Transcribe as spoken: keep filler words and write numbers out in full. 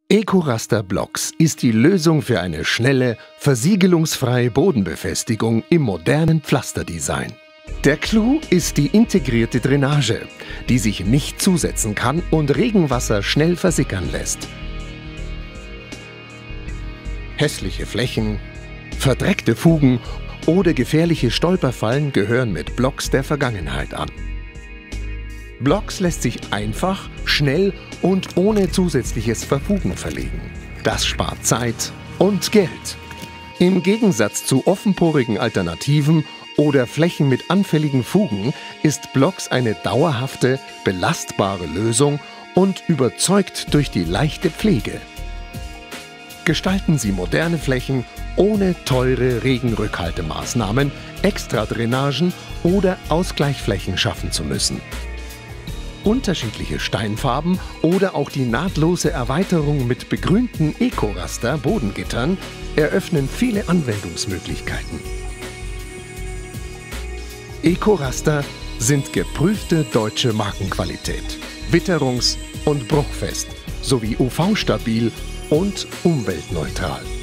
EcoRaster Blocks ist die Lösung für eine schnelle, versiegelungsfreie Bodenbefestigung im modernen Pflasterdesign. Der Clou ist die integrierte Drainage, die sich nicht zusetzen kann und Regenwasser schnell versickern lässt. Hässliche Flächen, verdreckte Fugen oder gefährliche Stolperfallen gehören mit Blocks der Vergangenheit an. Blocks lässt sich einfach, schnell und ohne zusätzliches Verfugen verlegen. Das spart Zeit und Geld. Im Gegensatz zu offenporigen Alternativen oder Flächen mit anfälligen Fugen ist Blocks eine dauerhafte, belastbare Lösung und überzeugt durch die leichte Pflege. Gestalten Sie moderne Flächen ohne teure Regenrückhaltemaßnahmen, Extradrainagen oder Ausgleichsflächen schaffen zu müssen. Unterschiedliche Steinfarben oder auch die nahtlose Erweiterung mit begrünten EcoRaster Bodengittern eröffnen viele Anwendungsmöglichkeiten. EcoRaster sind geprüfte deutsche Markenqualität, witterungs- und bruchfest sowie U V-stabil und umweltneutral.